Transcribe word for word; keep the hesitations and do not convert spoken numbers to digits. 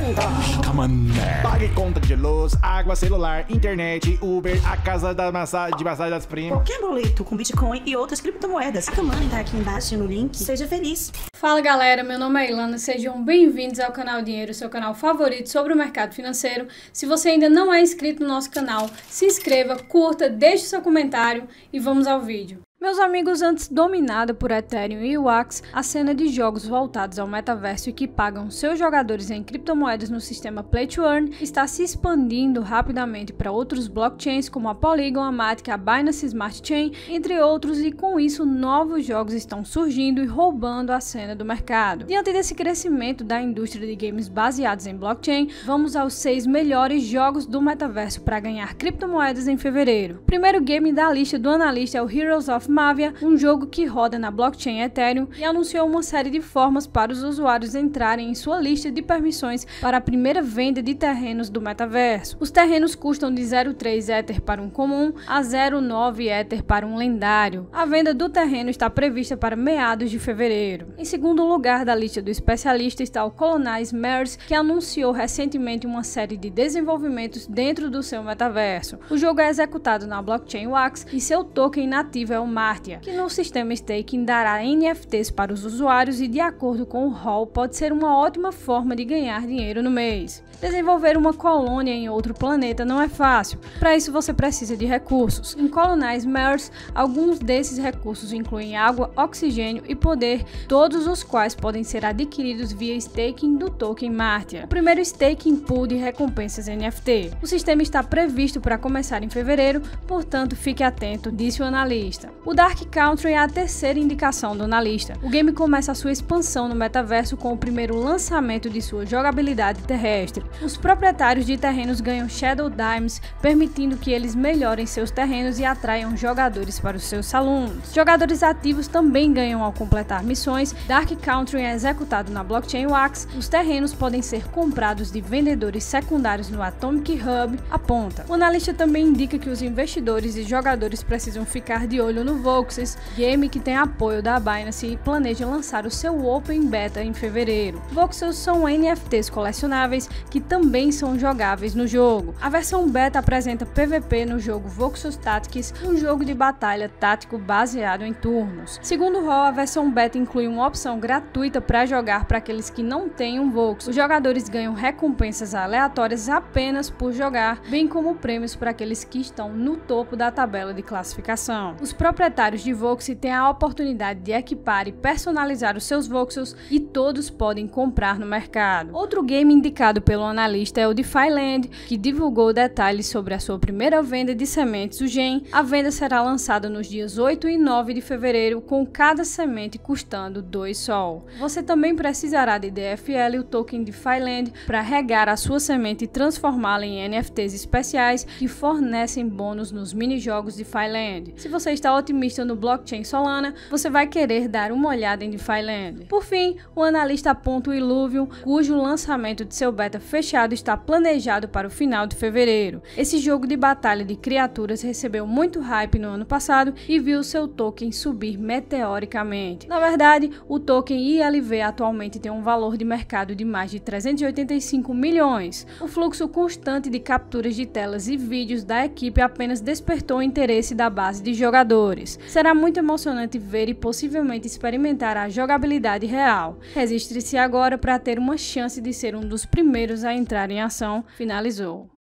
Come on, man. Pague conta de luz, água, celular, internet, Uber, a casa da massa, de massagem das primas. Qualquer boleto com Bitcoin e outras criptomoedas. A Money tá aqui embaixo no link. Seja feliz. Fala galera, meu nome é Ilana, sejam bem-vindos ao canal Dinheiro, seu canal favorito sobre o mercado financeiro. Se você ainda não é inscrito no nosso canal, se inscreva, curta, deixe seu comentário e vamos ao vídeo. Meus amigos, antes dominada por Ethereum e Wax, a cena de jogos voltados ao metaverso e que pagam seus jogadores em criptomoedas no sistema Play to Earn está se expandindo rapidamente para outros blockchains como a Polygon, a Matic, a Binance Smart Chain, entre outros, e com isso novos jogos estão surgindo e roubando a cena do mercado. Diante desse crescimento da indústria de games baseados em blockchain, vamos aos seis melhores jogos do metaverso para ganhar criptomoedas em fevereiro. O primeiro game da lista do analista é o Heroes of Mavia, um jogo que roda na blockchain Ethereum, e anunciou uma série de formas para os usuários entrarem em sua lista de permissões para a primeira venda de terrenos do metaverso. Os terrenos custam de zero vírgula três Ether para um comum a zero vírgula nove Ether para um lendário. A venda do terreno está prevista para meados de fevereiro. Em segundo lugar da lista do especialista está o Colonize Mars, que anunciou recentemente uma série de desenvolvimentos dentro do seu metaverso. O jogo é executado na blockchain Wax e seu token nativo é o Martia, que no sistema staking dará N F Ts para os usuários e, de acordo com o Hall, pode ser uma ótima forma de ganhar dinheiro no mês. Desenvolver uma colônia em outro planeta não é fácil, para isso você precisa de recursos. Em Colonize Mars, alguns desses recursos incluem água, oxigênio e poder, todos os quais podem ser adquiridos via staking do token Martia. O primeiro staking pool de recompensas N F T. O sistema está previsto para começar em fevereiro, portanto fique atento, disse o analista. O Dark Country é a terceira indicação do analista. O game começa a sua expansão no metaverso com o primeiro lançamento de sua jogabilidade terrestre. Os proprietários de terrenos ganham Shadow Dimes, permitindo que eles melhorem seus terrenos e atraiam jogadores para os seus salões. Jogadores ativos também ganham ao completar missões. Dark Country é executado na blockchain Wax. Os terrenos podem ser comprados de vendedores secundários no Atomic Hub, aponta. O analista também indica que os investidores e jogadores precisam ficar de olho no Voxels, game que tem apoio da Binance e planeja lançar o seu Open Beta em fevereiro. Voxels são N F Ts colecionáveis que também são jogáveis no jogo. A versão beta apresenta P V P no jogo Voxels Tactics, um jogo de batalha tático baseado em turnos. Segundo o Hall, a versão beta inclui uma opção gratuita para jogar para aqueles que não têm um Voxel. Os jogadores ganham recompensas aleatórias apenas por jogar, bem como prêmios para aqueles que estão no topo da tabela de classificação. Os proprietários de Voxel têm a oportunidade de equipar e personalizar os seus Voxels e todos podem comprar no mercado. Outro game indicado pelo analista é o Defiland, que divulgou detalhes sobre a sua primeira venda de sementes, o Gen. A venda será lançada nos dias oito e nove de fevereiro, com cada semente custando dois sol. Você também precisará de D F L, o token Defiland, para regar a sua semente e transformá-la em N F Ts especiais que fornecem bônus nos minijogos Defiland. Se você está otimista no blockchain Solana, você vai querer dar uma olhada em Defiland. Por fim, o analista aponta o Illuvium, cujo lançamento de seu beta fechado está planejado para o final de fevereiro. Esse jogo de batalha de criaturas recebeu muito hype no ano passado e viu seu token subir meteoricamente. Na verdade, o token I L V atualmente tem um valor de mercado de mais de trezentos e oitenta e cinco milhões. O fluxo constante de capturas de telas e vídeos da equipe apenas despertou o interesse da base de jogadores. Será muito emocionante ver e possivelmente experimentar a jogabilidade real. Registre-se agora para ter uma chance de ser um dos primeiros a entrar em ação, finalizou.